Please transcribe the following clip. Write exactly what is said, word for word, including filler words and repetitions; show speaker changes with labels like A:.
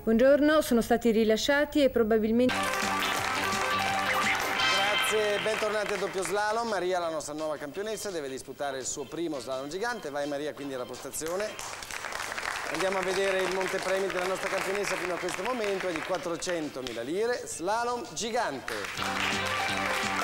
A: Buongiorno, sono stati rilasciati e probabilmente...
B: Grazie, bentornati a doppio slalom. Maria, la nostra nuova campionessa, deve disputare il suo primo slalom gigante. Vai Maria, quindi alla postazione. Andiamo a vedere il montepremi della nostra campionessa fino a questo momento, è di quattrocentomila lire, slalom gigante.